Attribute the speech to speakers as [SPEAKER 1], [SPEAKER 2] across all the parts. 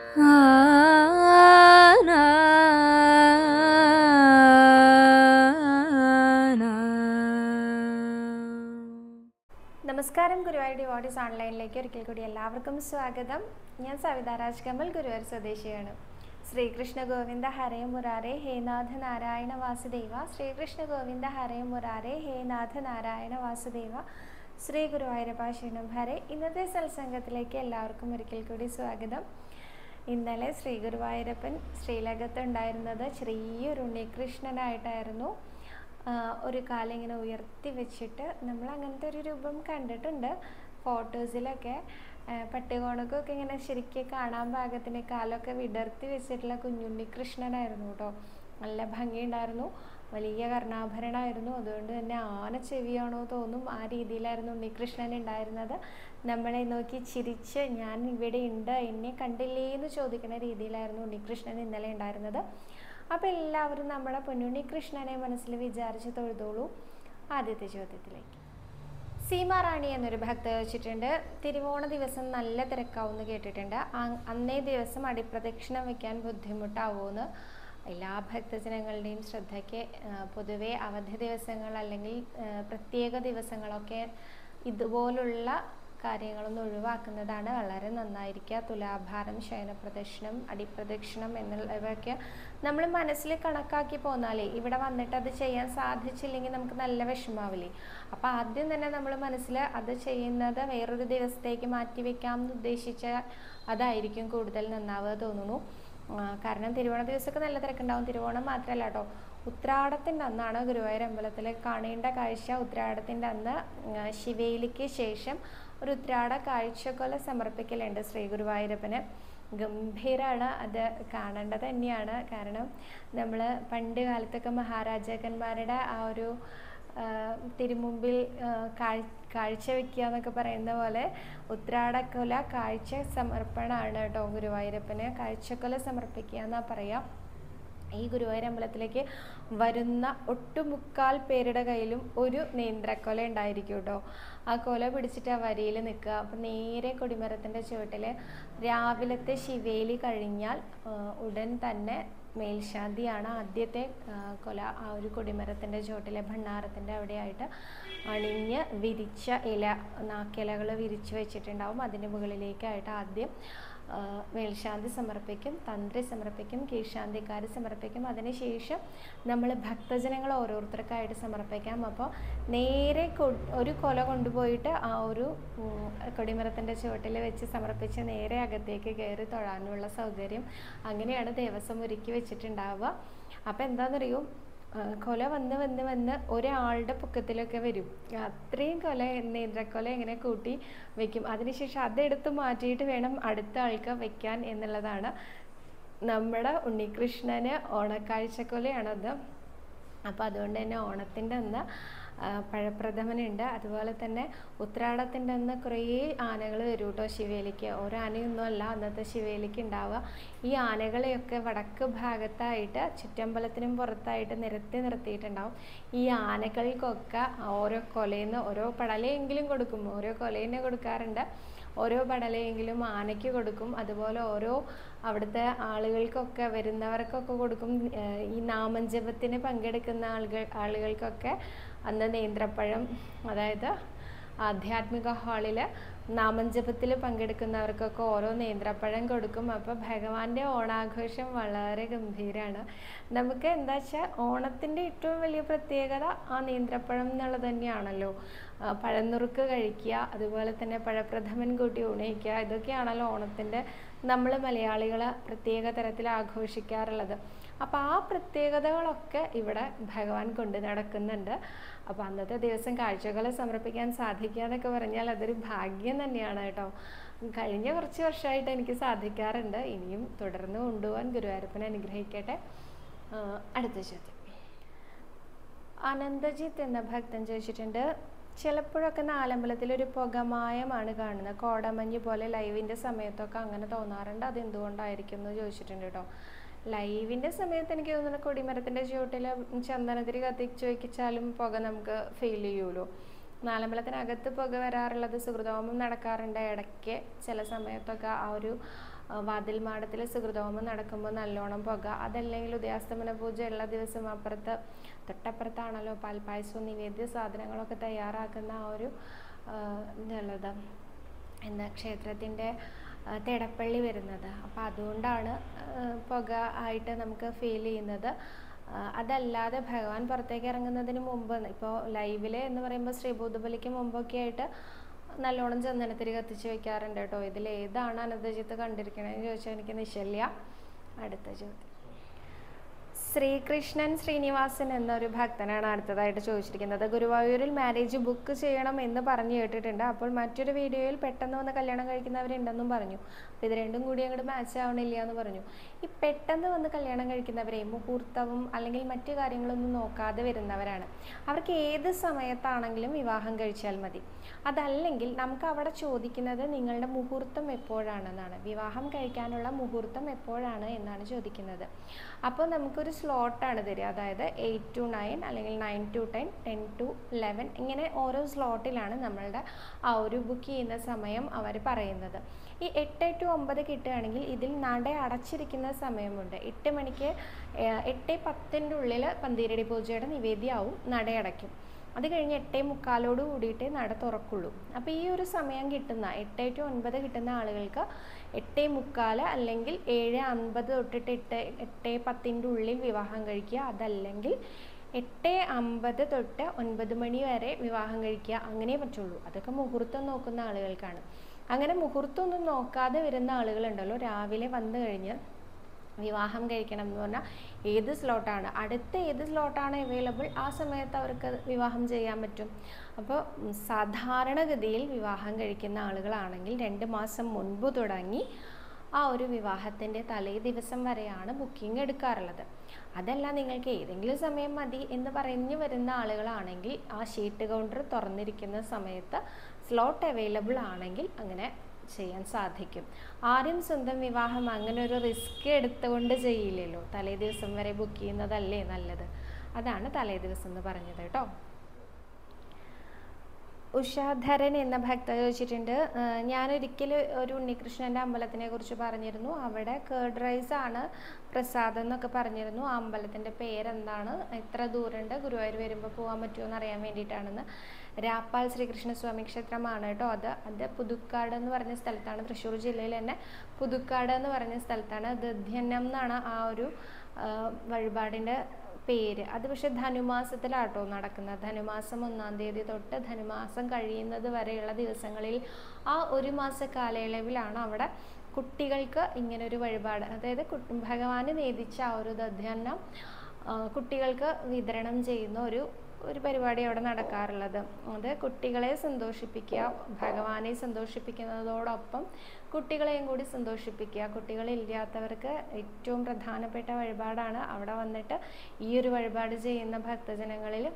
[SPEAKER 1] നമസ്കാരം, ഗുരുവായൂർ ഡിവോട്ടീസ് ഓൺലൈനിലേക്ക് ഒരിക്കൽ കൂടി എല്ലാവർക്കും സ്വാഗതം. ഞാൻ സവിത രാജ് കമൽ, ഗുരുവായൂർ സ്വദേശിയാണ്. ശ്രീകൃഷ്ണ ഗോവിന്ദ ഹരേ മുരാരേ ഹേ നാഥ നാരായണ വാസുദേവ. ശ്രീകൃഷ്ണ ഗോവിന്ദ ഹരേ മുരാരേ ഹേ നാഥ നാരായണ വാസുദേവ. ശ്രീ ഗുരുവായൂരപ്പ ശരണം ഹരേ. ഇന്നത്തെ സത്സംഗത്തിലേക്ക് എല്ലാവർക്കും ഒരിക്കൽ കൂടി സ്വാഗതം. ഇന്നലെ ശ്രീ ഗുരുവായൂരപ്പൻ ശ്രീലകത്ത് ഉണ്ടായിരുന്നത് ചെറിയൊരു ഉണ്ണികൃഷ്ണനായിട്ടായിരുന്നു. ഒരു കാലം ഇങ്ങനെ ഉയർത്തി വെച്ചിട്ട് നമ്മൾ അങ്ങനത്തെ ഒരു രൂപം കണ്ടിട്ടുണ്ട് ഫോട്ടോസിലൊക്കെ. പട്ടുകോണക്കൊക്കെ ഇങ്ങനെ ശരിക്കും കാണാൻ പാകത്തിന് കാലമൊക്കെ വിടർത്തി വെച്ചിട്ടുള്ള കുഞ്ഞുണ്ണി കൃഷ്ണനായിരുന്നു കേട്ടോ. നല്ല ഭംഗിയുണ്ടായിരുന്നു, വലിയ കർണാഭരണമായിരുന്നു. അതുകൊണ്ട് തന്നെ ആന ചെവിയാണോ തോന്നും, ആ രീതിയിലായിരുന്നു ഉണ്ണികൃഷ്ണൻ ഉണ്ടായിരുന്നത്. നമ്മളെ നോക്കി ചിരിച്ച് ഞാൻ ഇവിടെ ഉണ്ട്, എന്നെ കണ്ടില്ലേ എന്ന് ചോദിക്കുന്ന രീതിയിലായിരുന്നു ഉണ്ണികൃഷ്ണൻ ഇന്നലെ ഉണ്ടായിരുന്നത്. അപ്പോൾ എല്ലാവരും നമ്മുടെ പൊന്നുണ്ണി കൃഷ്ണനെ മനസ്സിൽ വിചാരിച്ച് തൊഴുതോളൂ. ആദ്യത്തെ ചോദ്യത്തിലേക്ക്. സീമാറാണി എന്നൊരു ഭക്ത ചോദിച്ചിട്ടുണ്ട്, തിരുവോണ ദിവസം നല്ല തിരക്കാവുമെന്ന് കേട്ടിട്ടുണ്ട്. അന്നേ ദിവസം അടിപ്രദക്ഷിണം വയ്ക്കാൻ ബുദ്ധിമുട്ടാവുമെന്ന്. എല്ലാ ഭക്തജനങ്ങളുടെയും ശ്രദ്ധയ്ക്ക് പൊതുവെ അവധി ദിവസങ്ങൾ അല്ലെങ്കിൽ പ്രത്യേക ദിവസങ്ങളൊക്കെ ഇതുപോലുള്ള കാര്യങ്ങളൊന്നും ഒഴിവാക്കുന്നതാണ് വളരെ നന്നായിരിക്കുക. തുലാഭാരം, ശയനപ്രദക്ഷിണം, അടിപ്രദക്ഷിണം എന്നുള്ളവയൊക്കെ നമ്മൾ മനസ്സിൽ കണക്കാക്കി പോന്നാലേ ഇവിടെ വന്നിട്ട് അത് ചെയ്യാൻ സാധിച്ചില്ലെങ്കിൽ നമുക്ക് നല്ല വിഷമാവില്ലേ. അപ്പോൾ ആദ്യം തന്നെ നമ്മൾ മനസ്സിൽ അത് ചെയ്യുന്നത് വേറൊരു ദിവസത്തേക്ക് മാറ്റി വെക്കാം എന്ന് ഉദ്ദേശിച്ചാൽ അതായിരിക്കും കൂടുതൽ നന്നാവുക തോന്നുന്നു. കാരണം തിരുവോണ ദിവസമൊക്കെ നല്ല തിരക്കുണ്ടാവും. തിരുവോണം മാത്രമല്ല കേട്ടോ, ഉത്രാടത്തിൻ്റെ അന്നാണ് ഗുരുവായൂർ അമ്പലത്തിൽ കാണേണ്ട കാഴ്ച. ഉത്രാടത്തിൻ്റെ അന്ന് ശിവേലിക്ക് ശേഷം ഒരു ഉത്രാട കാഴ്ചക്കൊല സമർപ്പിക്കലുണ്ട് ശ്രീ ഗുരുവായൂരപ്പന്. ഗംഭീരമാണ്, അത് കാണേണ്ടത് തന്നെയാണ്. കാരണം നമ്മൾ പണ്ട് കാലത്തൊക്കെ മഹാരാജാക്കന്മാരുടെ ആ ഒരു തിരുമുമ്പിൽ കാഴ്ച വയ്ക്കുക എന്നൊക്കെ പറയുന്ന പോലെ ഉത്രാടക്കൊല കാഴ്ച സമർപ്പണമാണ് കേട്ടോ ഗുരുവായൂരപ്പന്. കാഴ്ചക്കൊല സമർപ്പിക്കുക എന്നാണ് പറയുക. ഈ ഗുരുവായൂർ അമ്പലത്തിലേക്ക് വരുന്ന ഒട്ടുമുക്കാൽ പേരുടെ കയ്യിലും ഒരു നേന്ത്രക്കൊല ഉണ്ടായിരിക്കും കേട്ടോ. ആ കൊല പിടിച്ചിട്ട് ആ വരിയിൽ നിൽക്കുക. അപ്പം നേരെ കൊടിമരത്തിൻ്റെ ചുവട്ടിൽ രാവിലത്തെ ശിവേലി കഴിഞ്ഞാൽ ഉടൻ തന്നെ മേൽശാന്തിയാണ് ആദ്യത്തെ കൊല ആ ഒരു കൊടിമരത്തിൻ്റെ ചുവട്ടിലെ ഭണ്ണാരത്തിൻ്റെ അവിടെയായിട്ട് അണിഞ്ഞ് വിരിച്ച ഇല, നാക്കിലകൾ വിരിച്ച് വെച്ചിട്ടുണ്ടാവും. അതിൻ്റെ മുകളിലേക്കായിട്ട് ആദ്യം മേൽശാന്തി സമർപ്പിക്കും, തന്ത്രി സമർപ്പിക്കും, കീഴ്ശാന്തിക്കാർ സമർപ്പിക്കും. അതിനുശേഷം നമ്മൾ ഭക്തജനങ്ങൾ ഓരോരുത്തർക്കായിട്ട് സമർപ്പിക്കാം. അപ്പോൾ നേരെ ഒരു കൊല കൊണ്ടുപോയിട്ട് ആ ഒരു കൊടിമരത്തിൻ്റെ ചുവട്ടിൽ വെച്ച് സമർപ്പിച്ച് നേരെ അകത്തേക്ക് കയറി തൊഴാനുള്ള സൗകര്യം അങ്ങനെയാണ് ദേവസ്വം ഒരുക്കി വെച്ചിട്ടുണ്ടാവുക. അപ്പോൾ എന്താണെന്നറിയോ, കൊല വന്ന് ഒരാളുടെ പൊക്കത്തിലൊക്കെ വരും. അത്രയും കൊല, നേന്ത്രക്കൊല ഇങ്ങനെ കൂട്ടി വെക്കും. അതിനുശേഷം അതെടുത്ത് മാറ്റിയിട്ട് വേണം അടുത്ത ആൾക്ക് വെക്കാൻ എന്നുള്ളതാണ്. നമ്മുടെ ഉണ്ണികൃഷ്ണന് ഓണക്കാഴ്ചക്കൊലയാണത്. അപ്പോൾ അതുകൊണ്ട് തന്നെ ഓണത്തിൻ്റെ അന്ന് പഴപ്രഥമനുണ്ട്. അതുപോലെ തന്നെ ഉത്രാടത്തിൻ്റെ അന്ന് കുറേ ആനകൾ വരും കേട്ടോ ശിവേലിക്ക്. ഓരോ ആനയൊന്നും അല്ല അന്നത്തെ ശിവേലിക്ക് ഉണ്ടാവുക. ഈ ആനകളെയൊക്കെ വടക്ക് ഭാഗത്തായിട്ട് ചുറ്റമ്പലത്തിനും പുറത്തായിട്ട് നിർത്തിയിട്ടുണ്ടാവും. ഈ ആനകൾക്കൊക്കെ ഓരോ കൊലയിന്ന് ഓരോ പടലയെങ്കിലും കൊടുക്കും. ഓരോ കൊലയിനെ കൊടുക്കാറുണ്ട്. ഓരോ പടലയെങ്കിലും ആനയ്ക്ക് കൊടുക്കും. അതുപോലെ ഓരോ അവിടുത്തെ ആളുകൾക്കൊക്കെ വരുന്നവർക്കൊക്കെ കൊടുക്കും. ഈ നാമജപത്തിന് പങ്കെടുക്കുന്ന ആളുകൾക്കൊക്കെ അന്ന് നേന്ത്രപ്പഴം, അതായത് ആധ്യാത്മിക ഹാളിൽ നാമജപത്തിൽ പങ്കെടുക്കുന്നവർക്കൊക്കെ ഓരോ നേന്ത്രപ്പഴം കൊടുക്കും. അപ്പോൾ ഭഗവാന്റെ ഓണാഘോഷം വളരെ ഗംഭീരമാണ്. നമുക്ക് എന്താ വെച്ചാൽ ഓണത്തിൻ്റെ ഏറ്റവും വലിയ പ്രത്യേകത ആ നേന്ത്രപ്പഴം എന്നുള്ളത് തന്നെയാണല്ലോ. പഴനുറുക്ക് കഴിക്കുക, അതുപോലെ തന്നെ പഴപ്രഥമൻ കൂട്ടി ഉണയിക്കുക, ഇതൊക്കെയാണല്ലോ ഓണത്തിൻ്റെ നമ്മൾ മലയാളികൾ പ്രത്യേക തരത്തിൽ ആഘോഷിക്കാറുള്ളത്. അപ്പോൾ ആ പ്രത്യേകതകളൊക്കെ ഇവിടെ ഭഗവാൻ കൊണ്ട് നടക്കുന്നുണ്ട്. അപ്പോൾ അന്നത്തെ ദിവസം കാഴ്ചകളെ സമർപ്പിക്കാൻ സാധിക്കുക എന്നൊക്കെ പറഞ്ഞാൽ അതൊരു ഭാഗ്യം തന്നെയാണ് കേട്ടോ. കഴിഞ്ഞ കുറച്ച് വർഷമായിട്ട് എനിക്ക് സാധിക്കാറുണ്ട്. ഇനിയും തുടർന്ന് കൊണ്ടുപോകാൻ ഗുരുവായൂരപ്പനെ അനുഗ്രഹിക്കട്ടെ. അടുത്ത ചോദ്യം. അനന്തജിത്ത് എന്ന ഭക്തൻ ചോദിച്ചിട്ടുണ്ട്, ചിലപ്പോഴൊക്കെ നാലമ്പലത്തിൽ ഒരു പുകമായമാണ് കാണുന്നത്. കോടമഞ്ഞ് പോലെ ലൈവിൻ്റെ സമയത്തൊക്കെ അങ്ങനെ തോന്നാറുണ്ട്. അതെന്തുകൊണ്ടായിരിക്കും എന്ന് ചോദിച്ചിട്ടുണ്ട് കേട്ടോ. ലൈവിൻ്റെ സമയത്ത് എനിക്ക് തോന്നുന്നു കൊടിമരത്തിൻ്റെ ചുവട്ടിൽ ചന്ദനത്തിരി കത്തിച്ച് വയ്ക്കിച്ചാലും പുക നമുക്ക് ഫീൽ ചെയ്യുമല്ലോ. നാലമ്പലത്തിനകത്ത് പുക വരാറുള്ളത് സുഹൃതഹോമം നടക്കാറുണ്ട് ഇടയ്ക്ക് ചില സമയത്തൊക്കെ. ആ ഒരു വാതിൽ മാടത്തിൽ സുഹൃതഹോമം നടക്കുമ്പോൾ നല്ലോണം പുക. അതല്ലെങ്കിൽ ഉദയാസ്തമന പൂജ ഉള്ള ദിവസം തൊട്ടപ്പുറത്താണല്ലോ പാൽപ്പായസവും നിവേദ്യ സാധനങ്ങളൊക്കെ തയ്യാറാക്കുന്ന ആ ഒരു ഇതുള്ളത് ക്ഷേത്രത്തിൻ്റെ തിടപ്പള്ളി വരുന്നത്. അപ്പോൾ അതുകൊണ്ടാണ് പുക ആയിട്ട് നമുക്ക് ഫീൽ ചെയ്യുന്നത്. അതല്ലാതെ ഭഗവാൻ പുറത്തേക്ക് ഇറങ്ങുന്നതിന് മുമ്പ് ഇപ്പോൾ ലൈവിൽ എന്ന് പറയുമ്പോൾ ശ്രീഭൂതബലിക്ക് മുമ്പൊക്കെ ആയിട്ട് നല്ലോണം ചന്ദനത്തിരി കത്തിച്ച് വെക്കാറുണ്ട് കേട്ടോ. ഇതിൽ ഏതാണ് അനന്തജിത്ത് കണ്ടിരിക്കണമെന്ന് ചോദിച്ചാൽ എനിക്ക് നിശ്ചല്യ. അടുത്ത ചോദ്യം, ശ്രീകൃഷ്ണൻ ശ്രീനിവാസൻ എന്നൊരു ഭക്തനാണ് അടുത്തതായിട്ട് ചോദിച്ചിരിക്കുന്നത്. ഗുരുവായൂരിൽ മാരേജ് ബുക്ക് ചെയ്യണം എന്ന് പറഞ്ഞു കേട്ടിട്ടുണ്ട്. അപ്പോൾ മറ്റൊരു വീഡിയോയിൽ പെട്ടെന്ന് വന്ന് കല്യാണം കഴിക്കുന്നവരുണ്ടെന്നും പറഞ്ഞു. അപ്പോൾ ഇത് രണ്ടും കൂടി അങ്ങോട്ട് മാച്ച് ആവണില്ല എന്ന് പറഞ്ഞു. ഈ പെട്ടെന്ന് വന്ന് കല്യാണം കഴിക്കുന്നവരെ മുഹൂർത്തവും അല്ലെങ്കിൽ മറ്റു കാര്യങ്ങളൊന്നും നോക്കാതെ വരുന്നവരാണ്. അവർക്ക് ഏത് സമയത്താണെങ്കിലും വിവാഹം കഴിച്ചാൽ മതി. അതല്ലെങ്കിൽ നമുക്ക് അവിടെ ചോദിക്കുന്നത് നിങ്ങളുടെ മുഹൂർത്തം എപ്പോഴാണെന്നാണ്. വിവാഹം കഴിക്കാനുള്ള മുഹൂർത്തം എപ്പോഴാണ് എന്നാണ് ചോദിക്കുന്നത്. അപ്പോൾ നമുക്കൊരു സ്ലോട്ടാണ് തരിക. അതായത് 8 to 9 അല്ലെങ്കിൽ 9 to 10, 10 to 11 ഇങ്ങനെ ഓരോ സ്ലോട്ടിലാണ് നമ്മളുടെ ആ ഒരു ബുക്ക് ചെയ്യുന്ന സമയം അവർ പറയുന്നത്. ഈ 8 to 9 കിട്ടുകയാണെങ്കിൽ ഇതിൽ നട അടച്ചിരിക്കുന്ന സമയമുണ്ട്. 8 മണിക്ക് 8:10 ഉള്ളിൽ പന്തീരടി പൂജയുടെ നിവേദ്യമാവും, നടയടയ്ക്കും. അത് കഴിഞ്ഞ് 8:45 കൂടിയിട്ടേ നട തുറക്കുള്ളൂ. അപ്പോൾ ഈ ഒരു സമയം കിട്ടുന്ന 8 to 9 കിട്ടുന്ന ആളുകൾക്ക് 8:45 അല്ലെങ്കിൽ 7:50 തൊട്ടിട്ട് 8:10 ഉള്ളിൽ വിവാഹം കഴിക്കുക. അതല്ലെങ്കിൽ 8:50 തൊട്ട് 9 മണി വരെ വിവാഹം കഴിക്കുക. അങ്ങനെ പറ്റുള്ളൂ. അതൊക്കെ മുഹൂർത്തം നോക്കുന്ന ആളുകൾക്കാണ്. അങ്ങനെ മുഹൂർത്തം ഒന്നും നോക്കാതെ വരുന്ന ആളുകളുണ്ടല്ലോ, രാവിലെ വന്നു കഴിഞ്ഞ് വിവാഹം കഴിക്കണം എന്ന് പറഞ്ഞാൽ ഏത് സ്ലോട്ടാണ് അടുത്ത ഏത് സ്ലോട്ടാണ് അവൈലബിൾ ആ സമയത്ത് അവർക്ക് വിവാഹം ചെയ്യാൻ പറ്റും. അപ്പോൾ സാധാരണഗതിയിൽ വിവാഹം കഴിക്കുന്ന ആളുകളാണെങ്കിൽ 2 മാസം മുൻപ് തുടങ്ങി ആ ഒരു വിവാഹത്തിൻ്റെ തലേ ദിവസം വരെയാണ് ബുക്കിംഗ് എടുക്കാറുള്ളത്. അതല്ല നിങ്ങൾക്ക് ഏതെങ്കിലും സമയം മതി എന്ന് പറഞ്ഞു വരുന്ന ആളുകളാണെങ്കിൽ ആ ഷീറ്റ് കൗണ്ടർ തുറന്നിരിക്കുന്ന സമയത്ത് സ്ലോട്ട് അവൈലബിൾ ആണെങ്കിൽ അങ്ങനെ ചെയ്യാൻ സാധിക്കും. ആരും സ്വന്തം വിവാഹം അങ്ങനെ ഒരു റിസ്ക് എടുത്തുകൊണ്ട് ചെയ്യില്ലല്ലോ. തലേ ദിവസം വരെ ബുക്ക് ചെയ്യുന്നതല്ലേ നല്ലത്. അതാണ് തലേ ദിവസം എന്ന് പറഞ്ഞത് കേട്ടോ. ഉഷാധരൻ എന്ന ഭക്ത ചോദിച്ചിട്ടുണ്ട്, ഞാനൊരിക്കൽ ഒരു ഉണ്ണികൃഷ്ണൻ്റെ അമ്പലത്തിനെ കുറിച്ച് പറഞ്ഞിരുന്നു. അവിടെ കേർഡ് റൈസ് ആണ് പ്രസാദം എന്നൊക്കെ പറഞ്ഞിരുന്നു. ആ അമ്പലത്തിൻ്റെ പേരെന്താണ്, എത്ര ദൂരമുണ്ട്, ഗുരുവായൂർ വരുമ്പോൾ പോകാൻ പറ്റുമോ എന്ന് അറിയാൻ വേണ്ടിയിട്ടാണെന്ന്. രാപ്പാൽ ശ്രീകൃഷ്ണസ്വാമി ക്ഷേത്രമാണ് കേട്ടോ. അത് പുതുക്കാട് എന്ന് പറഞ്ഞ സ്ഥലത്താണ്. തൃശ്ശൂർ ജില്ലയിൽ തന്നെ പുതുക്കാട് എന്ന് പറഞ്ഞ സ്ഥലത്താണ്. ദധ്യന്നം എന്നാണ് ആ ഒരു വഴിപാടിൻ്റെ പേര്. അത് പക്ഷെ ധനുമാസത്തിലാട്ടോ നടക്കുന്നത്. ധനുമാസം 1-ാം തീയതി തൊട്ട് ധനുമാസം കഴിയുന്നത് വരെയുള്ള ദിവസങ്ങളിൽ ആ ഒരു മാസ കാലയളവിലാണ് അവിടെ കുട്ടികൾക്ക് ഇങ്ങനൊരു വഴിപാട്, അതായത് ഭഗവാന് നേദിച്ച ആ ഒരു ദധ്യന്നം കുട്ടികൾക്ക് വിതരണം ചെയ്യുന്ന ഒരു പരിപാടി അവിടെ നടക്കാറുള്ളത്. അത് കുട്ടികളെ സന്തോഷിപ്പിക്കുക, ഭഗവാനെ സന്തോഷിപ്പിക്കുന്നതോടൊപ്പം കുട്ടികളെയും കൂടി സന്തോഷിപ്പിക്കുക. കുട്ടികളില്ലാത്തവർക്ക് ഏറ്റവും പ്രധാനപ്പെട്ട വഴിപാടാണ്. അവിടെ വന്നിട്ട് ഈ ഒരു വഴിപാട് ചെയ്യുന്ന ഭക്തജനങ്ങളിൽ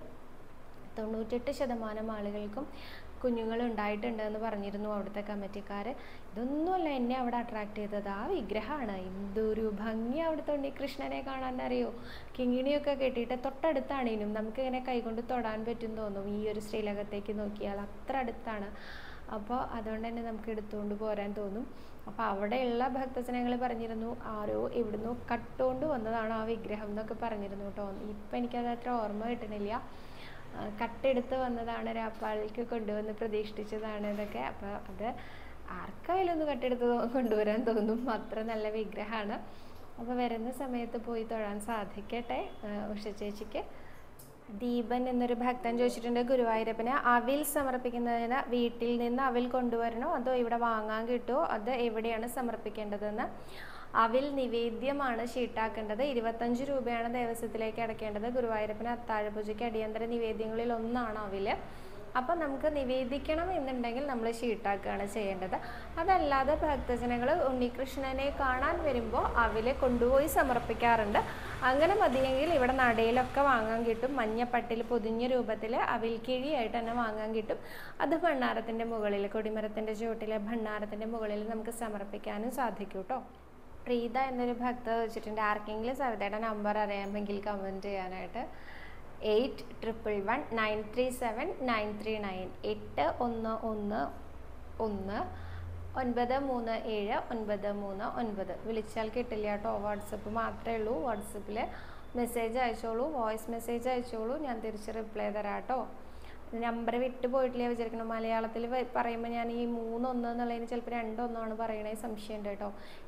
[SPEAKER 1] 98% ആളുകൾക്കും കുഞ്ഞുങ്ങൾ ഉണ്ടായിട്ടുണ്ട് എന്ന് പറഞ്ഞിരുന്നു അവിടുത്തെ കമ്മിറ്റിക്കാർ. ഇതൊന്നുമല്ല എന്നെ അവിടെ അട്രാക്ട് ചെയ്തത്, ആ വിഗ്രഹമാണ്. എന്തൊരു ഭംഗി അവിടുത്തെ ഉണ്ണികൃഷ്ണനെ കാണാൻ അറിയോ. കിങ്ങിണിയൊക്കെ കെട്ടിയിട്ട് തൊട്ടടുത്താണേനും നമുക്കിങ്ങനെ കൈകൊണ്ട് തൊടാൻ പറ്റും തോന്നും. ഈ ഒരു ശ്രീലകത്തേക്ക് നോക്കിയാൽ അത്ര അടുത്താണ്. അപ്പോൾ അതുകൊണ്ട് തന്നെ നമുക്ക് എടുത്തുകൊണ്ട് പോരാൻ തോന്നും. അപ്പോൾ അവിടെയുള്ള ഭക്തജനങ്ങൾ പറഞ്ഞിരുന്നു ആരോ എവിടുന്നോ കട്ടുകൊണ്ട് വന്നതാണ് ആ വിഗ്രഹം എന്നൊക്കെ പറഞ്ഞിരുന്നു കേട്ടോ. ഇപ്പം എനിക്കത് അത്ര ഓർമ്മ കിട്ടണില്ല. കട്ടെടുത്ത് വന്നതാണ്, രാപ്പാളിക്ക് കൊണ്ടുവന്ന് പ്രതിഷ്ഠിച്ചതാണ് ഇതൊക്കെ. അപ്പോൾ അത് ആർക്കായാലും ഒന്ന് കട്ടെടുത്ത് കൊണ്ടുവരാൻ തോന്നും, അത്ര നല്ല വിഗ്രഹമാണ്. അപ്പോൾ വരുന്ന സമയത്ത് പോയി തൊഴാൻ സാധിക്കട്ടെ. ഉഷ ചേച്ചിക്ക്. ദീപൻ എന്നൊരു ഭക്തൻ ചോദിച്ചിട്ടുണ്ട്, ഗുരുവായൂരപ്പന് അവിൽ സമർപ്പിക്കുന്നതിന് വീട്ടിൽ നിന്ന് അവിൽ കൊണ്ടുവരണോ അതോ ഇവിടെ വാങ്ങാൻ കിട്ടുമോ, അത് എവിടെയാണ് സമർപ്പിക്കേണ്ടതെന്ന്. അവിൽ നിവേദ്യമാണ് ഷീട്ടാക്കേണ്ടത്. 25 രൂപയാണ് ദേവസ്വത്തിലേക്ക് അടയ്ക്കേണ്ടത്. ഗുരുവായൂരപ്പന് അത്താഴപൂജയ്ക്ക് അടിയന്തര നിവേദ്യങ്ങളിൽ ഒന്നാണ് അവില്. അപ്പം നമുക്ക് നിവേദിക്കണം എന്നുണ്ടെങ്കിൽ നമ്മൾ ഷീട്ടാക്കുകയാണ് ചെയ്യേണ്ടത്. അതല്ലാതെ ഭക്തജനങ്ങൾ ഉണ്ണികൃഷ്ണനെ കാണാൻ വരുമ്പോൾ അവില് കൊണ്ടുപോയി സമർപ്പിക്കാറുണ്ട്. അങ്ങനെ മതിയെങ്കിൽ ഇവിടെ നടയിലൊക്കെ വാങ്ങാൻ കിട്ടും. മഞ്ഞപ്പട്ടിൽ പൊതിഞ്ഞ രൂപത്തിൽ അവിൽ കിഴിയായിട്ട് തന്നെ വാങ്ങാൻ കിട്ടും. അത് ഭണ്ണാരത്തിൻ്റെ മുകളിൽ, കൊടിമരത്തിൻ്റെ ചുവട്ടിലെ ഭണ്ണാരത്തിൻ്റെ മുകളിൽ നമുക്ക് സമർപ്പിക്കാനും സാധിക്കും കേട്ടോ. പ്രീത എന്നൊരു ഭക്ത വെച്ചിട്ടുണ്ട്, ആർക്കെങ്കിലും സവിതയുടെ നമ്പർ അറിയാമെങ്കിൽ കമൻറ്റ് ചെയ്യാനായിട്ട്. 8111937939 8111937939 വിളിച്ചാൽ കിട്ടില്ല കേട്ടോ. വാട്സപ്പ് മാത്രമേ ഉള്ളൂ. വാട്സപ്പിൽ മെസ്സേജ് അയച്ചോളൂ, വോയിസ് മെസ്സേജ് അയച്ചോളൂ, ഞാൻ തിരിച്ച് റിപ്ലൈ തരാം കേട്ടോ. നമ്പർ വിട്ടു പോയിട്ടില്ല വിചാരിക്കണം. മലയാളത്തിൽ പറയുമ്പോൾ ഞാൻ ഈ 3 1 എന്നുള്ളതിന് ചിലപ്പോൾ 2 1 പറയണേ സംശയമുണ്ട് കേട്ടോ.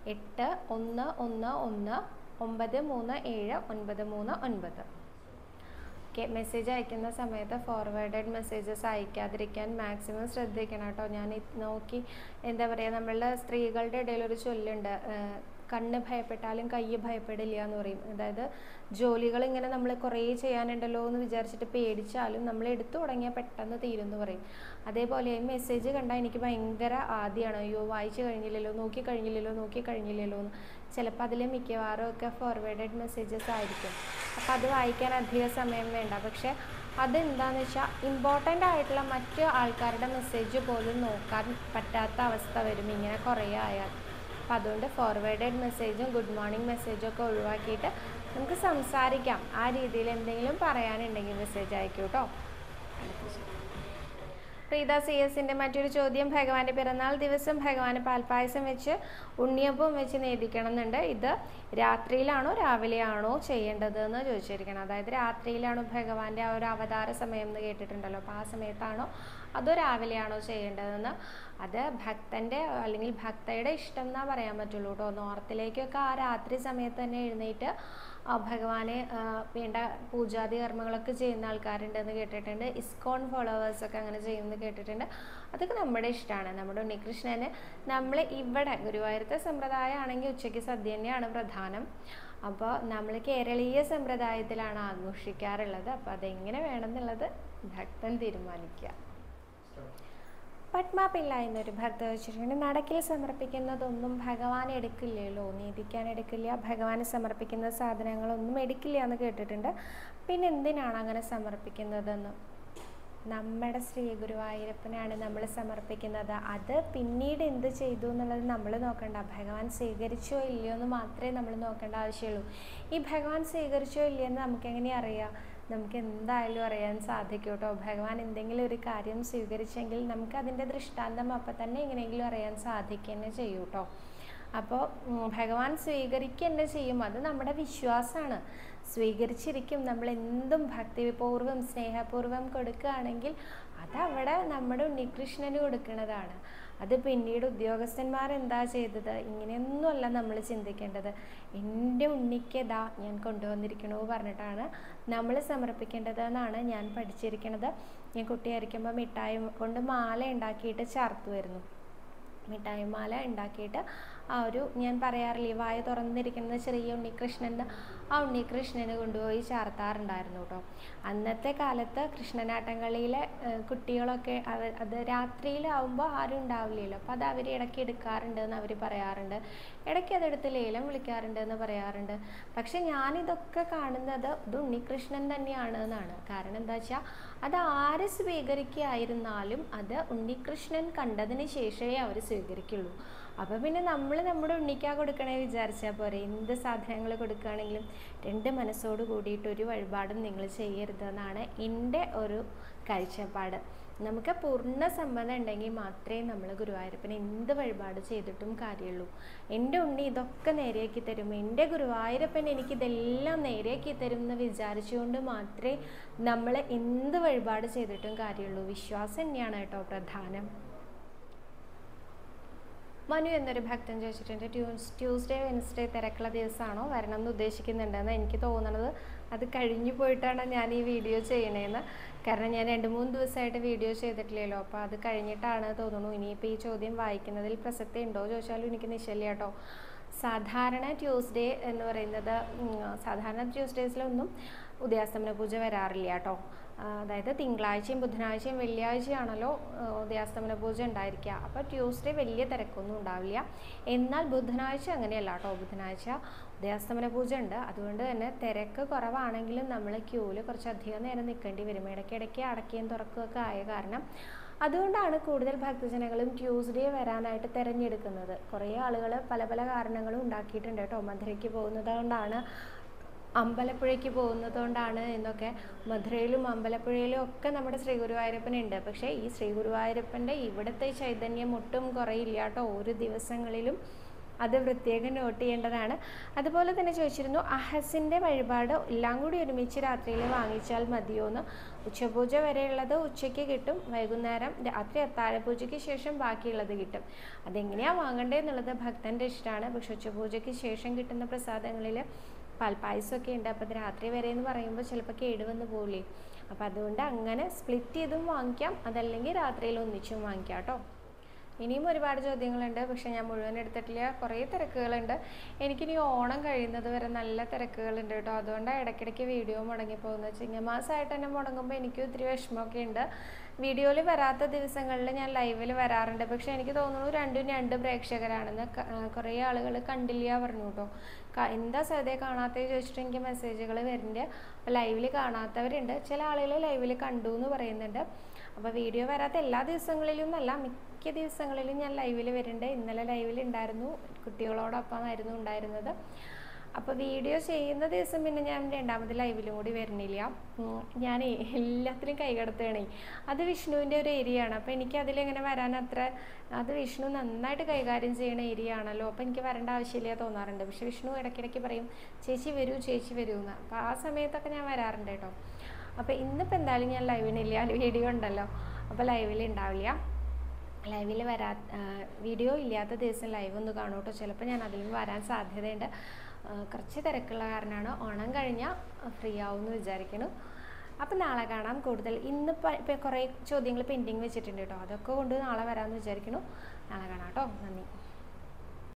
[SPEAKER 1] 8111937939. ഓക്കെ, മെസ്സേജ് അയക്കുന്ന സമയത്ത് ഫോർവേഡഡ് മെസ്സേജസ് അയക്കാതിരിക്കാൻ മാക്സിമം ശ്രദ്ധിക്കണം കേട്ടോ. ഞാൻ നോക്കി എന്താ പറയുക, നമ്മളുടെ സ്ത്രീകളുടെ ഇടയിലൊരു ചൊല്ലുണ്ട്, കണ്ണ് ഭയപ്പെട്ടാലും കൈ ഭയപ്പെടില്ല എന്ന് പറയും. അതായത് ജോലികൾ ഇങ്ങനെ നമ്മൾ കുറേ ചെയ്യാനുണ്ടല്ലോ എന്ന് വിചാരിച്ചിട്ട് പേടിച്ചാലും നമ്മൾ എടുത്തു തുടങ്ങിയാൽ പെട്ടെന്ന് തീരുമെന്ന് പറയും. അതേപോലെ മെസ്സേജ് കണ്ടാൽ എനിക്ക് ഭയങ്കര ആദ്യമാണ്, അയ്യോ വായിച്ചു കഴിഞ്ഞില്ലല്ലോ, നോക്കി കഴിഞ്ഞില്ലല്ലോ എന്ന്. ചിലപ്പോൾ അതിൽ മിക്കവാറും ഒക്കെ ഫോർവേഡഡ് മെസ്സേജസ് ആയിരിക്കും. അപ്പോൾ അത് വായിക്കാൻ അധിക സമയം വേണ്ട. പക്ഷെ അതെന്താണെന്ന് വെച്ചാൽ ഇമ്പോർട്ടൻ്റ് ആയിട്ടുള്ള മറ്റു ആൾക്കാരുടെ മെസ്സേജ് പോലും നോക്കാൻ പറ്റാത്ത അവസ്ഥ വരും ഇങ്ങനെ കുറേ ആയാൽ. അപ്പോൾ അതുകൊണ്ട് ഫോർവേഡഡ് മെസ്സേജും ഗുഡ് മോർണിംഗ് മെസ്സേജും ഒക്കെ ഒഴിവാക്കിയിട്ട് നമുക്ക് സംസാരിക്കാം. ആ രീതിയിൽ എന്തെങ്കിലും പറയാനുണ്ടെങ്കിൽ മെസ്സേജ് അയക്കൂ കേട്ടോ. പ്രീത CS-ൻ്റെ മറ്റൊരു ചോദ്യം, ഭഗവാന്റെ പിറന്നാൾ ദിവസം ഭഗവാന് പാൽപ്പായസം വെച്ച് ഉണ്ണിയപ്പം വെച്ച് നേദിക്കണം എന്നുണ്ട്. ഇത് രാത്രിയിലാണോ രാവിലെയാണോ ചെയ്യേണ്ടത് എന്ന് ചോദിച്ചിരിക്കണം. അതായത് രാത്രിയിലാണോ ഭഗവാന്റെ ആ ഒരു അവതാര സമയം എന്ന് കേട്ടിട്ടുണ്ടല്ലോ, അപ്പോൾ ആ സമയത്താണോ അതോ രാവിലെയാണോ ചെയ്യേണ്ടതെന്ന് അത് ഭക്തൻ്റെ അല്ലെങ്കിൽ ഭക്തയുടെ ഇഷ്ടം എന്നാ പറയാൻ പറ്റുള്ളൂ കേട്ടോ. നോർത്തിലേക്കൊക്കെ ആ രാത്രി സമയത്ത് തന്നെ എഴുന്നേറ്റ് ഭഗവാനെ വേണ്ട പൂജാതി കർമ്മങ്ങളൊക്കെ ചെയ്യുന്ന ആൾക്കാരുണ്ടെന്ന് കേട്ടിട്ടുണ്ട്. ഇസ്കോൺ ഫോളോവേഴ്സൊക്കെ അങ്ങനെ ചെയ്യുന്നത് കേട്ടിട്ടുണ്ട്. അതൊക്കെ നമ്മുടെ ഇഷ്ടമാണ്. നമ്മുടെ ഉണ്ണികൃഷ്ണന് നമ്മൾ ഇവിടെ ഗുരുവായൂരത്തെ സമ്പ്രദായമാണെങ്കിൽ ഉച്ചയ്ക്ക് സദ്യ തന്നെയാണ് പ്രധാനം. അപ്പോൾ നമ്മൾ കേരളീയ സമ്പ്രദായത്തിലാണ് ആഘോഷിക്കാറുള്ളത്. അപ്പോൾ അതെങ്ങനെ വേണമെന്നുള്ളത് ഭക്തൻ തീരുമാനിക്കുക. പത്മ പിള്ള എന്നൊരു ഭക്ത വെച്ചിട്ടുണ്ട്, നടക്കിൽ സമർപ്പിക്കുന്നതൊന്നും ഭഗവാൻ എടുക്കില്ലല്ലോ, നീതിക്കാൻ എടുക്കില്ല, ഭഗവാന് സമർപ്പിക്കുന്ന സാധനങ്ങളൊന്നും എടുക്കില്ല എന്ന് കേട്ടിട്ടുണ്ട്. പിന്നെ എന്തിനാണ് അങ്ങനെ സമർപ്പിക്കുന്നതെന്ന്? നമ്മുടെ ശ്രീ ഗുരുവായൂരപ്പനാണ് നമ്മൾ സമർപ്പിക്കുന്നത്. അത് പിന്നീട് എന്ത് ചെയ്തു എന്നുള്ളത് നമ്മൾ നോക്കണ്ട. ഭഗവാൻ സ്വീകരിച്ചോ ഇല്ലയോ എന്ന് മാത്രമേ നമ്മൾ നോക്കേണ്ട ആവശ്യമുള്ളൂ. ഈ ഭഗവാൻ സ്വീകരിച്ചോ ഇല്ലയോ എന്ന് നമുക്ക് എങ്ങനെയാണ് അറിയാം? നമുക്ക് എന്തായാലും അറിയാൻ സാധിക്കും കേട്ടോ. ഭഗവാൻ എന്തെങ്കിലും ഒരു കാര്യം സ്വീകരിച്ചെങ്കിൽ നമുക്ക് അതിൻ്റെ ദൃഷ്ടാന്തം അപ്പം തന്നെ എങ്ങനെയെങ്കിലും അറിയാൻ സാധിക്കുക തന്നെ ചെയ്യും കേട്ടോ. അപ്പോൾ ഭഗവാൻ സ്വീകരിക്കുക തന്നെ ചെയ്യും. അത് നമ്മുടെ വിശ്വാസമാണ്. സ്വീകരിച്ചിരിക്കും. നമ്മൾ എന്തും ഭക്തിപൂർവ്വം സ്നേഹപൂർവ്വം കൊടുക്കുകയാണെങ്കിൽ അതവിടെ നമ്മുടെ ഉണ്ണികൃഷ്ണന് കൊടുക്കുന്നതാണ്. അത് പിന്നീട് ഉദ്യോഗസ്ഥന്മാർ എന്താ ചെയ്തത്, ഇങ്ങനെയൊന്നുമല്ല നമ്മൾ ചിന്തിക്കേണ്ടത്. എൻ്റെ ഉണ്ണിക്കതാ ഞാൻ കൊണ്ടുവന്നിരിക്കണോ പറഞ്ഞിട്ടാണ് നമ്മൾ സമർപ്പിക്കേണ്ടത് എന്നാണ് ഞാൻ പഠിച്ചിരിക്കുന്നത്. ഞാൻ കുട്ടിയായിരിക്കുമ്പോൾ മിഠായി കൊണ്ട് മാല ഉണ്ടാക്കിയിട്ട് ചാർത്തുമായിരുന്നു. മിഠായി മാല ഉണ്ടാക്കിയിട്ട് ആ ഒരു ഞാൻ പറയാറില്ലേ വായ തുറന്നിരിക്കുന്ന ചെറിയ ഉണ്ണികൃഷ്ണൻ്റെ ആ ഉണ്ണികൃഷ്ണന് കൊണ്ടുപോയി ചാർത്താറുണ്ടായിരുന്നു കേട്ടോ. അന്നത്തെ കാലത്ത് കൃഷ്ണനാട്ടംകളിയിലെ കുട്ടികളൊക്കെ അത് രാത്രിയിലാവുമ്പോൾ ആരും ഉണ്ടാവില്ലല്ലോ. അപ്പോൾ അത് അവർ ഇടയ്ക്ക് എടുക്കാറുണ്ട് എന്ന് അവർ പറയാറുണ്ട്. ഇടയ്ക്ക് അതെടുത്ത് ലേലം വിളിക്കാറുണ്ട് എന്ന് പറയാറുണ്ട്. പക്ഷെ ഞാനിതൊക്കെ കാണുന്നത് ഇത് ഉണ്ണികൃഷ്ണൻ തന്നെയാണ് എന്നാണ്. കാരണം എന്താ വെച്ചാൽ അത് ആര് സ്വീകരിക്കുകയായിരുന്നാലും അത് ഉണ്ണികൃഷ്ണൻ കണ്ടതിന് ശേഷമേ അവർ സ്വീകരിക്കുള്ളൂ. അപ്പോൾ പിന്നെ നമ്മൾ നമ്മുടെ ഉണ്ണിക്കാ കൊടുക്കണേ വിചാരിച്ചാൽ പോരെ. എന്ത് സാധനങ്ങൾ കൊടുക്കുകയാണെങ്കിലും 2 മനസ്സോട് കൂടിയിട്ട് ഒരു വഴിപാടും നിങ്ങൾ ചെയ്യരുതെന്നാണ് എൻ്റെ ഒരു കാഴ്ചപ്പാട്. നമുക്ക് പൂർണ്ണ സമ്മതം ഉണ്ടെങ്കിൽ മാത്രമേ നമ്മൾ ഗുരുവായൂരപ്പന് എന്ത് വഴിപാട് ചെയ്തിട്ടും കാര്യമുള്ളൂ. എൻ്റെ ഉണ്ണി ഇതൊക്കെ നേരെയാക്കി തരും, എൻ്റെ ഗുരുവായൂരപ്പൻ എനിക്കിതെല്ലാം നേരെയാക്കി തരും എന്ന് വിചാരിച്ചുകൊണ്ട് മാത്രമേ നമ്മൾ എന്ത് വഴിപാട് ചെയ്തിട്ടും കാര്യമുള്ളൂ. വിശ്വാസം തന്നെയാണ് കേട്ടോ പ്രധാനം. മനു എന്നൊരു ഭക്തൻ ചോദിച്ചിട്ടുണ്ട്, ട്യൂസ്ഡേ വെൻസ്ഡേ തിരക്കുള്ള ദിവസമാണോ വരണം എന്ന് ഉദ്ദേശിക്കുന്നുണ്ടെന്ന്. എനിക്ക് തോന്നുന്നത് അത് കഴിഞ്ഞു പോയിട്ടാണ് ഞാൻ ഈ വീഡിയോ ചെയ്യണേന്ന്. കാരണം ഞാൻ 2-3 ദിവസമായിട്ട് വീഡിയോ ചെയ്തിട്ടില്ലല്ലോ. അപ്പോൾ അത് കഴിഞ്ഞിട്ടാണ് തോന്നുന്നു. ഇനിയിപ്പോൾ ഈ ചോദ്യം വായിക്കുന്നതിൽ പ്രസക്തി ഉണ്ടോ ചോദിച്ചാലും എനിക്ക് നിശ്ചയില്ല കേട്ടോ. സാധാരണ ട്യൂസ്ഡേ എന്ന് പറയുന്നത് സാധാരണ ട്യൂസ്ഡേസിലൊന്നും ഉദയാസ്തമന പൂജ വരാറില്ല കേട്ടോ. അതായത് തിങ്കളാഴ്ചയും ബുധനാഴ്ചയും വെള്ളിയാഴ്ചയാണല്ലോ ഉദയാസ്തമന പൂജ ഉണ്ടായിരിക്കുക. അപ്പോൾ ട്യൂസ്ഡേ വലിയ തിരക്കൊന്നും ഉണ്ടാവില്ല. എന്നാൽ ബുധനാഴ്ച അങ്ങനെയല്ല കേട്ടോ. ബുധനാഴ്ച ഉദയാസ്തമന പൂജ ഉണ്ട്. അതുകൊണ്ട് തന്നെ തിരക്ക് കുറവാണെങ്കിലും നമ്മൾ ക്യൂവിൽ കുറച്ചധികം നേരം നിൽക്കേണ്ടി വരും. ഇടയ്ക്കിടയ്ക്ക് അടയ്ക്കുകയും തുറക്കുകയൊക്കെ ആയ കാരണം അതുകൊണ്ടാണ് കൂടുതൽ ഭക്തജനങ്ങളും ട്യൂസ്ഡേ വരാനായിട്ട് തിരഞ്ഞെടുക്കുന്നത്. കുറേ ആളുകൾ പല പല കാരണങ്ങളും ഉണ്ടാക്കിയിട്ടുണ്ട് കേട്ടോ. മധുരയ്ക്ക് പോകുന്നത് കൊണ്ടാണ്, അമ്പലപ്പുഴയ്ക്ക് പോകുന്നതുകൊണ്ടാണ് എന്നൊക്കെ. മധുരയിലും അമ്പലപ്പുഴയിലും ഒക്കെ നമ്മുടെ ശ്രീ ഗുരുവായൂരപ്പനുണ്ട്. പക്ഷേ ഈ ശ്രീ ഗുരുവായൂരപ്പൻ്റെ ഇവിടുത്തെ ചൈതന്യം ഒട്ടും കുറയില്ല കേട്ടോ, ഒരു ദിവസങ്ങളിലും. അത് പ്രത്യേകം നോട്ട് ചെയ്യേണ്ടതാണ്. അതുപോലെ തന്നെ ചോദിച്ചിരുന്നു, അഹസിൻ്റെ വഴിപാട് എല്ലാം കൂടി ഒരുമിച്ച് രാത്രിയിൽ വാങ്ങിച്ചാൽ മതിയോ എന്ന്. ഉച്ചപൂജ വരെയുള്ളത് ഉച്ചയ്ക്ക് കിട്ടും, വൈകുന്നേരം രാത്രി അത്താഴപൂജയ്ക്ക് ശേഷം ബാക്കിയുള്ളത് കിട്ടും. അതെങ്ങനെയാണ് വാങ്ങേണ്ടതെന്നുള്ളത് ഭക്തൻ്റെ ഇഷ്ടമാണ്. പക്ഷെ ഉച്ചപൂജയ്ക്ക് ശേഷം കിട്ടുന്ന പ്രസാദങ്ങളിൽ പാൽപ്പായസമൊക്കെ ഉണ്ട്. അപ്പോൾ അത് രാത്രി വരെ എന്ന് പറയുമ്പോൾ ചിലപ്പോൾ കേടുവന്ന് പോകില്ലേ. അപ്പോൾ അതുകൊണ്ട് അങ്ങനെ സ്പ്ലിറ്റ് ചെയ്തും വാങ്ങിക്കാം, അതല്ലെങ്കിൽ രാത്രിയിൽ ഒന്നിച്ചും വാങ്ങിക്കാം കേട്ടോ. ഇനിയും ഒരുപാട് ചോദ്യങ്ങളുണ്ട്, പക്ഷെ ഞാൻ മുഴുവൻ എടുത്തിട്ടില്ല, കുറേ തിരക്കുകളുണ്ട്. എനിക്കിനി ഓണം കഴിയുന്നത് വരെ നല്ല തിരക്കുകളുണ്ട് കേട്ടോ. അതുകൊണ്ടാണ് ഇടയ്ക്കിടയ്ക്ക് വീഡിയോ മുടങ്ങിപ്പോകുന്നത്. ചിങ്ങമാസമായിട്ട് തന്നെ മുടങ്ങുമ്പോൾ എനിക്കും ഇത്തിരി വിഷമമൊക്കെ ഉണ്ട്. വീഡിയോയിൽ വരാത്ത ദിവസങ്ങളിൽ ഞാൻ ലൈവിൽ വരാറുണ്ട്. പക്ഷെ എനിക്ക് തോന്നുന്നു രണ്ടും രണ്ട് പ്രേക്ഷകരാണെന്ന്. കുറേ ആളുകൾ കണ്ടില്ല പറഞ്ഞു കേട്ടോ. എന്താ സദ്യ കാണാത്തത് ചോദിച്ചിട്ട് എനിക്ക് മെസ്സേജുകൾ വരുന്നുണ്ട്. അപ്പോൾ ലൈവിൽ കാണാത്തവരുണ്ട്, ചില ആളുകൾ ലൈവിൽ കണ്ടു എന്ന് പറയുന്നുണ്ട്. അപ്പോൾ വീഡിയോ വരാത്ത എല്ലാ ദിവസങ്ങളിലും എന്നല്ല, മിക്ക ദിവസങ്ങളിലും ഞാൻ ലൈവിൽ വരുന്നുണ്ട്. ഇന്നലെ ലൈവിൽ ഉണ്ടായിരുന്നു, കുട്ടികളോടൊപ്പമായിരുന്നു ഉണ്ടായിരുന്നത്. അപ്പോൾ വീഡിയോ ചെയ്യുന്ന ദിവസം പിന്നെ ഞാൻ രണ്ടാമത് ലൈവിലും കൂടി വരുന്നില്ല. ഞാൻ എല്ലാത്തിലും കൈകടത്തുകയാണേ. അത് വിഷ്ണുവിൻ്റെ ഒരു ഏരിയ ആണ്. അപ്പോൾ എനിക്ക് അതിലെങ്ങനെ വരാൻ അത് വിഷ്ണു നന്നായിട്ട് കൈകാര്യം ചെയ്യുന്ന ഏരിയ ആണല്ലോ. അപ്പോൾ എനിക്ക് വരേണ്ട ആവശ്യമില്ല തോന്നാറുണ്ട്. പക്ഷെ വിഷ്ണു ഇടയ്ക്കിടയ്ക്ക് പറയും ചേച്ചി വരൂ എന്ന്. അപ്പോൾ ആ സമയത്തൊക്കെ ഞാൻ വരാറുണ്ട് കേട്ടോ. അപ്പോൾ ഇന്നിപ്പോൾ എന്തായാലും ഞാൻ ലൈവിനില്ല, വീഡിയോ ഉണ്ടല്ലോ, അപ്പോൾ ലൈവിൽ ഉണ്ടാവില്ല. ലൈവിൽ വീഡിയോ ഇല്ലാത്ത ദിവസം ലൈവ് ഒന്ന് കാണൂ കേട്ടോ. ചിലപ്പോൾ ഞാൻ അതിലും വരാൻ സാധ്യതയുണ്ട്. കുറച്ച് തിരക്കുള്ള കാരണമാണ്. ഓണം കഴിഞ്ഞാൽ ഫ്രീ ആവുമെന്ന് വിചാരിക്കുന്നു. അപ്പം നാളെ കാണാം. കൂടുതൽ ഇന്നിപ്പോൾ കുറേ ചോദ്യങ്ങൾ പെൻഡിങ് വെച്ചിട്ടുണ്ട് കേട്ടോ. അതൊക്കെ കൊണ്ട് നാളെ വരാമെന്ന് വിചാരിക്കുന്നു. നാളെ കാണാം കേട്ടോ. നന്ദി.